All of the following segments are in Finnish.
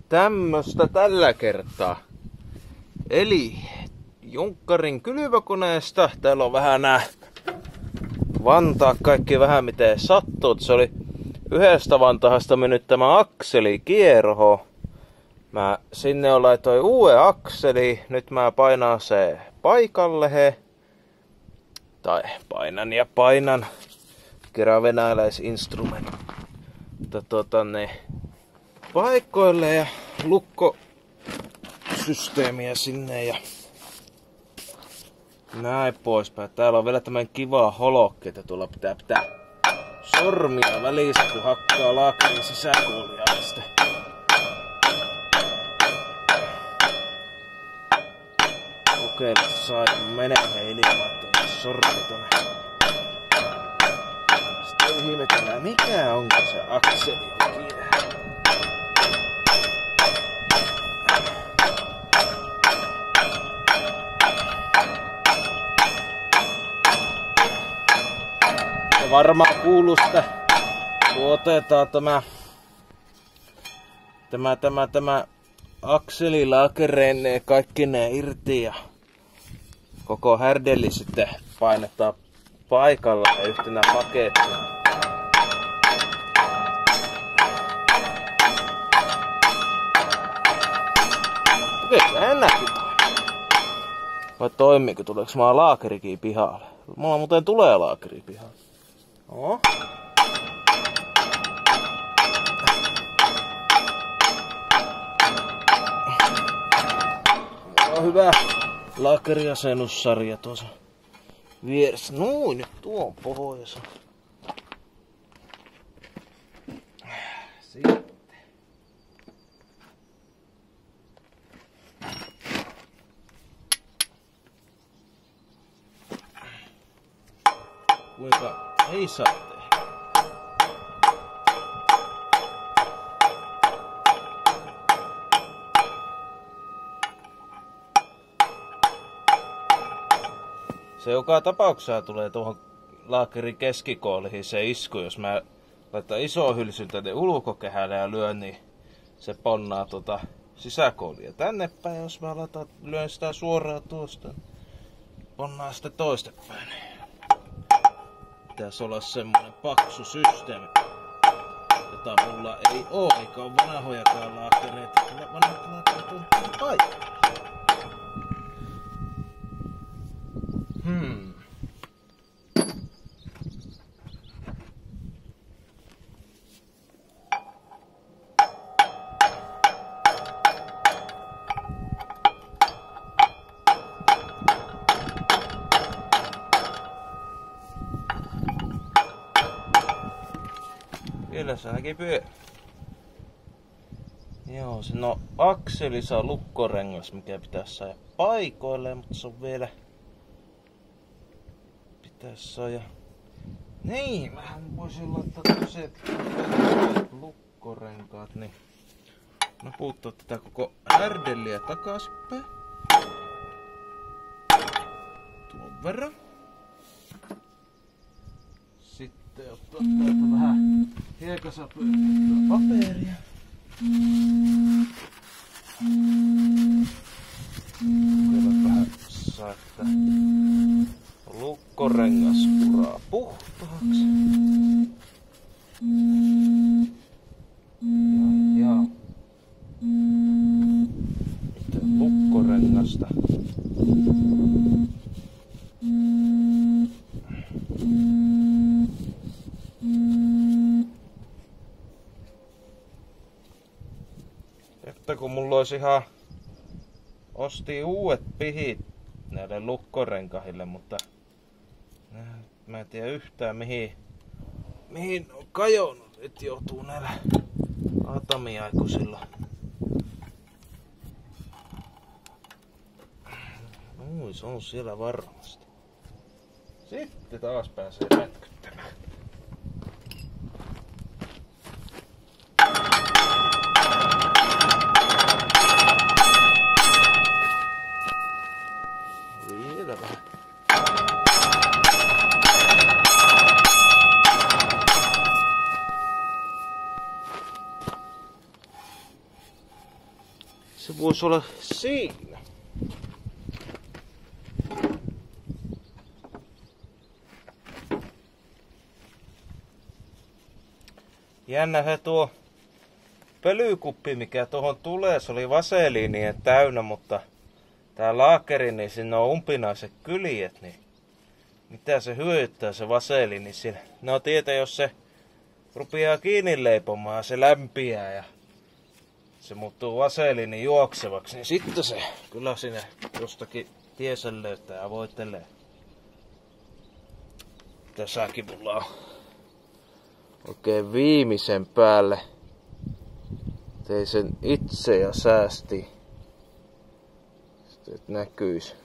tämmöstä tällä kertaa. Eli Junkkarin kylvökoneesta. Täällä on vähän nää vantaa kaikki vähän miten sattuu. Se oli yhdestä vantahasta mennyt tämä akseli kierho. Mä sinne laitoin uuden akseli. Nyt mä painaan se paikalle. Tai painan. Kerran venäläisinstrumentti. Paikoille ja lukkosysteemiä sinne ja näin poispäin. Täällä on vielä tämmönen kiva holokki, että tuolla pitää sormia välissä, kun hakkaa laakerin sisäkuuliaista. Kokeilla sai menee ilman, ettei sormi tonne. Sitten ihmetellään, mikä onko se akseli on kiinni. Varmaan kuuluu sitä, kun otetaan tämä akseli laakereineen kaikki ne irti ja koko härdelli sitten painetaan paikalla yhtenä pakettina. Kyllä näkin toimii. Vai toimiiko? Tuleeko maa laakerikin pihalle? Mulla muuten tulee laakeri pihalle. Oh. On hyvä laakeriasennussarja tuossa vieressä. Noin, nyt tuo on pohjassa. Sitten. Kuinka ei saa tehdä? Se joka tapauksessa tulee tuohon laakerin keskikooliin se isku, jos mä laitan iso hylsyn tänne ulkokehälle ja lyön, niin se ponnaa sisäkoolia tänne päin. Jos mä lyön sitä suoraan tuosta, niin ponnaa sitten toistepäin. Pitäisi olla semmonen paksu systeemi, jota mulla ei oo, eikä oo vanhojakaan laakereita. Vanhat laakereet on paikalla. Kyllä se ainakin pyörii. Joo, siinä on akselissa lukkorengas, mikä pitäisi saada paikoilleen, mutta se on vielä... Pitäisi saada... Niin, vähän voisin laittaa tosiaan lukkorenkaat, niin... Naputtaa tätä koko härdelliä takaisinpäin. Tuon verran. Sitten ottaa täältä vähän hiekasapyötä paperia. Kokeillaan vähän saattaa lukkorengas puraa puhtaaksi. Ja sitten lukkorengasta. Että kun mulla olisi ostin uudet pihit näille lukkorenkahille, mutta mä en tiedä yhtään mihin on kajonnut, et joutuu näillä atamiaikuisilla. Se on siellä varmasti. Sitten taas pääsee pätkyttämään. Vielä vähän. Se voisi olla siinä. Jännä se tuo pölykuppi, mikä tuohon tulee, se oli vaseliinien täynnä, mutta tää laakeri, niin siinä on umpinaiset kyljet, niin mitä se hyödyttää se vaseliini siinä? No tietää, jos se rupeaa kiinni leipomaan, se lämpiää ja se muuttuu vaseliini juoksevaksi, niin sitten se kyllä sinne jostakin tiesän löytää ja voitelee. Tässäkin mulla on oikein viimeisen päälle. Tein sen itse ja säästi. Sitten näkyis.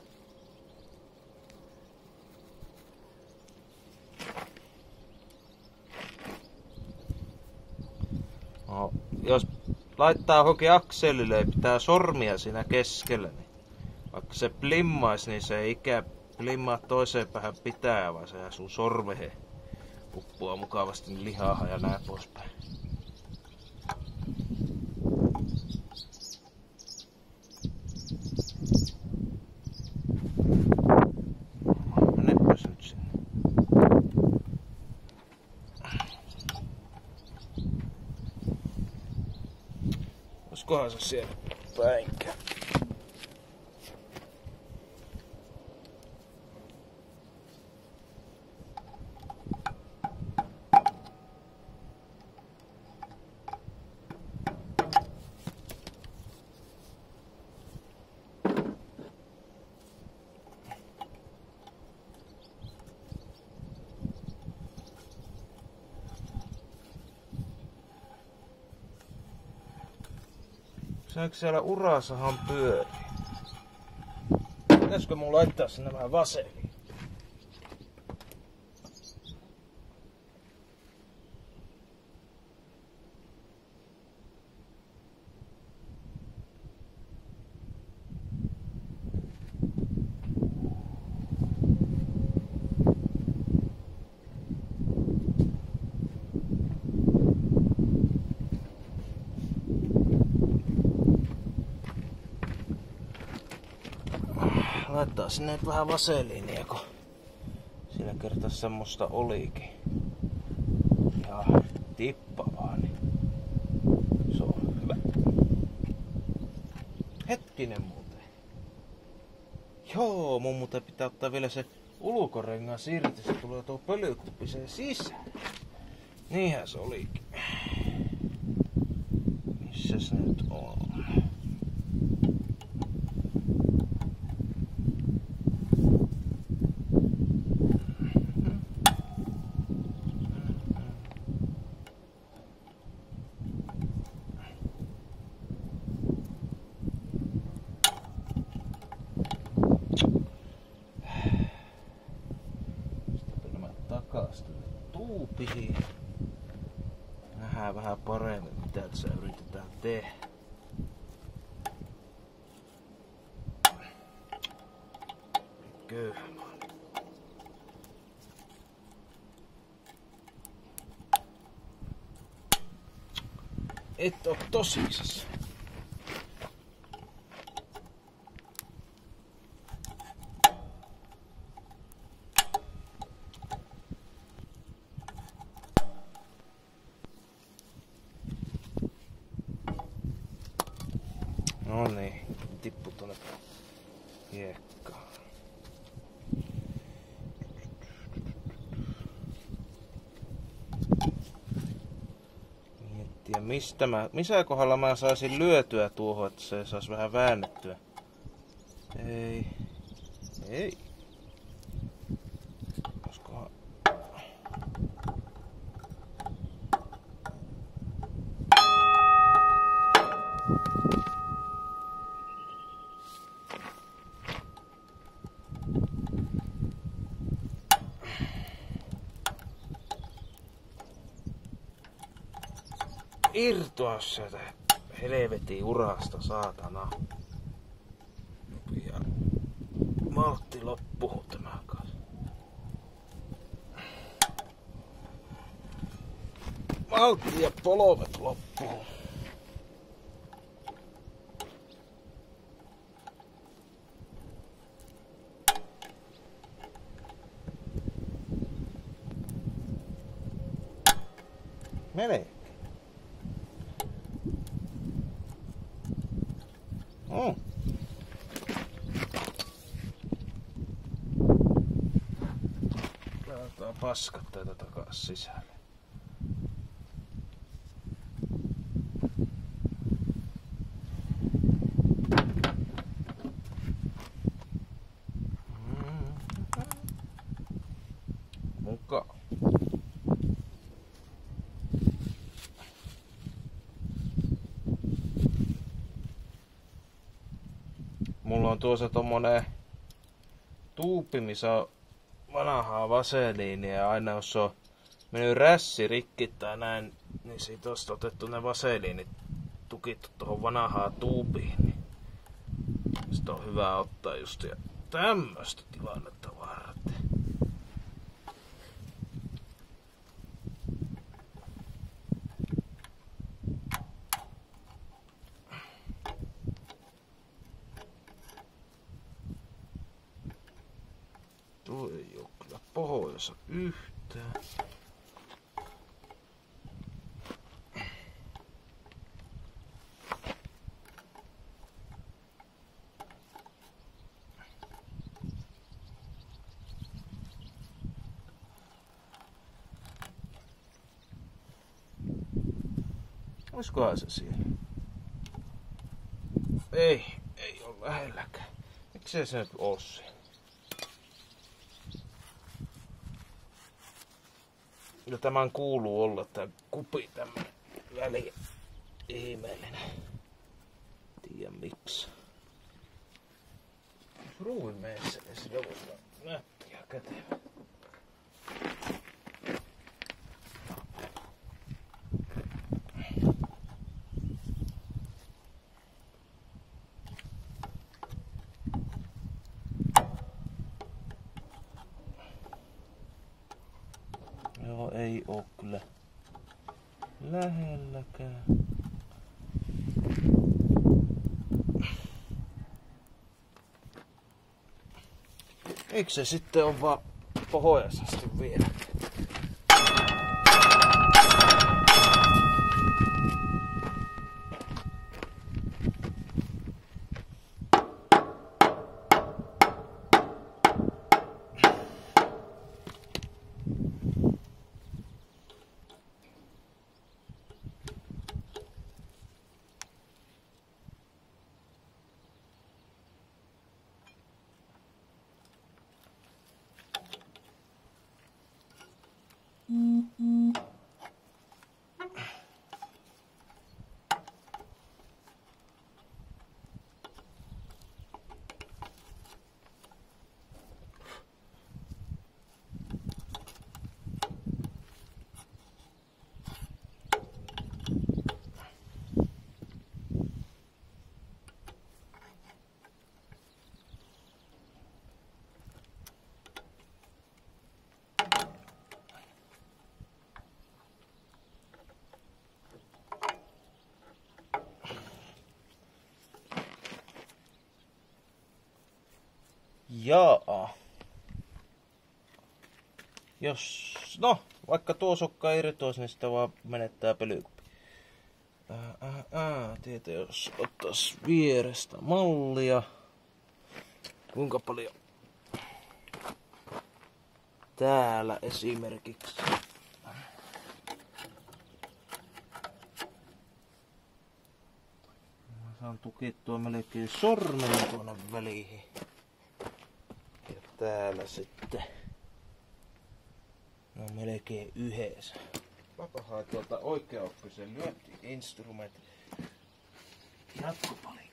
No, jos laittaa johonkin akselille ja pitää sormia siinä keskellä, niin vaikka se plimmais, niin se ei ikään plimmaa toiseen päähän pitää, vaan se sun sormehen puppua mukavasti lihaa ja näin poispäin. Menepäs nyt sinne. Oiskohan se siellä päinkään? Saanko siellä urasahan pyöriä? Pitäisikö mun laittaa sinne vähän vaseliin? Laittaa sinne vähän vaseliinia, kun siinä kertaa semmoista olikin. Ja tippa vaan, niin se on hyvä. Hetkinen muuten. Joo, mun muuten pitää ottaa vielä se ulkorengas irti, se tulee tuo pölykuppi sen sisään. Niinhän se olikin. Missäs nyt on? Tuupiin. Nähdään vähän paremmin, mitä tässä yritetään tehdä. Köyhä. Et oo tosissas. No niin, tippu tuonne hiekkaan. Miettiä missä kohdalla mä saisin lyötyä tuohon, että se saisi vähän väännettyä. Ei. Olisikohan... Irtoa sieltä helvetin urasta, saatana. Ja maltti loppuu tämä kanssa. Maltti ja polvet loppuu. Melkein. Laitetaan paskat täältä takas sisälle. Mukaan. Mulla on tuossa tommonen tuupi, missä on vanhaa vaseliinia ja aina jos on mennyt rässi rikki tai näin, niin siitä on otettu ne vaseliinit tukittu tuohon vanhaan tuupiin. Niin sitä on hyvä ottaa just ja tämmöstä tilannetta varten. Tuo ei oo kyllä pohjassa yhtään. Oiskohan se siellä? Ei oo lähelläkään. Miksei se nyt oo siellä? Ja tämän kuuluu olla tää kupi tämmönen väli ihmeellinen. Tiedä miksi. Ruuvin meessä, niin sillä voi olla nätti ja kätevä. Joo, ei oo kyllä lähelläkään. Miksi se sitten on vaan pohjoisasti vielä? Jaa. Jos, no, vaikka tuo sokka irtoisi, niin sitä vaan menettää pölykuppi. Tietä jos ottais vierestä mallia. Kuinka paljon täällä esimerkiksi. Mä saan tukittua melkein sormen tuonne väliin. Ja täällä sitten ne on melkein yhdessä. Papahaa tuolta oikeaoppisen lyönti-instrumentin jatkopalikon.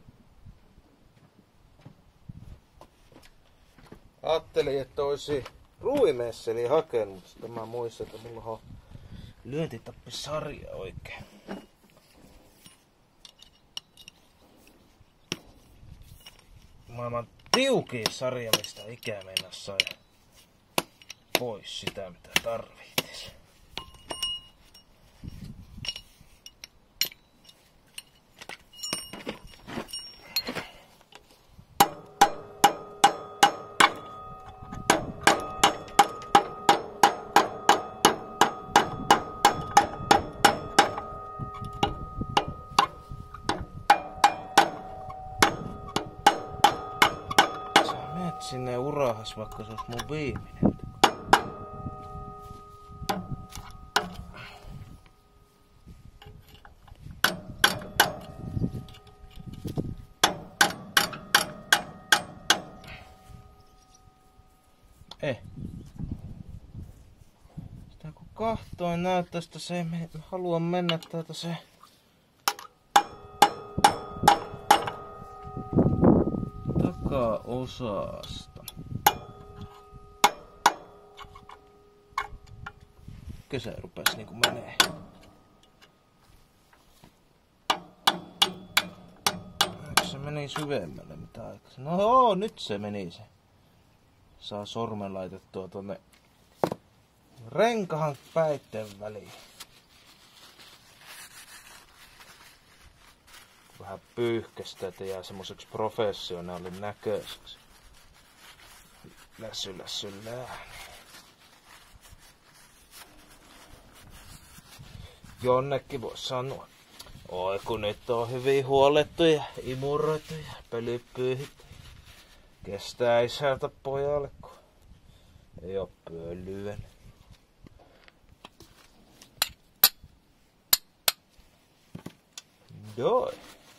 Ajattelin, että olisi ruimesseli hakenut, mutta sitten mä muistan, että mulla on lyöntitappisarja oikein. Maailman tiukin sarja, mistä ikää mennä sai pois sitä, mitä tarvittis. Sinne urahas, vaikka se olisi mun viimeinen. Sitä kun kahtoin näyttää, että se ei halua mennä täältä se takaosasta. Se rupes niinku menee. Se meni syvemmälle mitä aikaisemmin. No joo, nyt se meni se. Saa sormen laitettua tonne renkahan päitten väliin. Vähän pyyhkästä, että jää semmoiseksi professionaalin näköiseksi. Lässy. Jonnekin vois sanoa. Oi kun nyt on hyvin huolettu ja imuroitu ja pölypyyhitty. Kestää isältä pojalle, kun ei oo pölyä. Joo.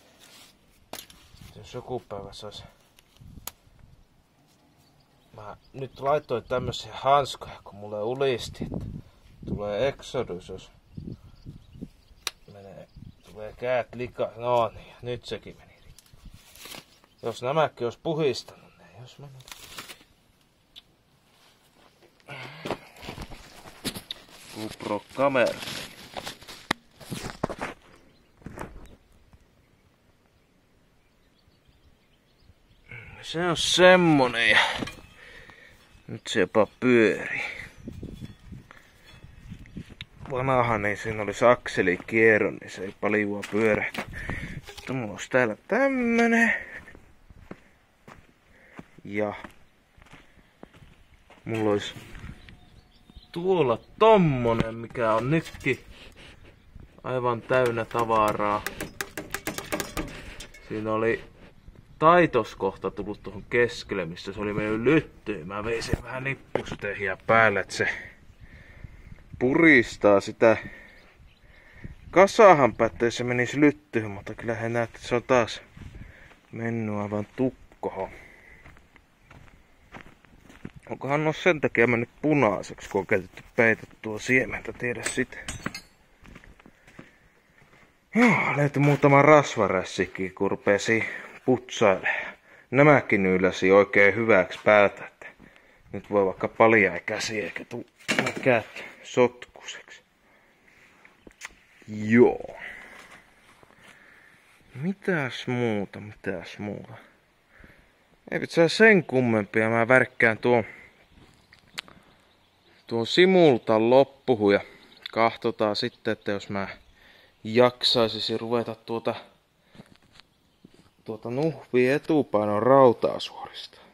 Jos joku päivä sais. Mä nyt laitoin tämmösiä hanskoja, kun mulle ulisti, että tulee Exodus, jos tulee käät likaa. No niin, nyt sekin meni. Jos nämäkin olisi puhistanut, ne ei olisi mennyt. GoPro-kamera. Se on semmonen ja nyt se jopa pyörii. Vanha, niin siinä olisi akselikierro, niin se ei paljon pyörähtä. Sitten mulla olisi täällä tämmönen. Ja mulla olisi tuolla tommonen, mikä on nytkin aivan täynnä tavaraa. Siinä oli taitoskohta tullut tuohon keskelle, missä se oli mennyt lyttyyn. Mä vein sen vähän nippustehiä päälle, että se puristaa sitä. Kasahan pätee se menisi lyttyyn, mutta kyllä he näette, että se on taas mennyt aivan tukkoon. Onkohan ole sen takia mennyt punaiseksi, kun on käytetty peitettua siementä, tiedä sitä. Joo, löytyi muutama rasvarässikin, kun rupesi putsailemaan. Nämäkin ylläsi oikein hyväksi päältä, että nyt voi vaikka paljaa käsiä eikä tuu käät sotkuseksi. Joo. Mitäs muuta? Ei pitää sen kummempia. Mä värkkään tuon simultan loppuun ja kahtotaan sitten, että jos mä jaksaisin ruveta tuota nuhvia etupainon rautaa suoristaa.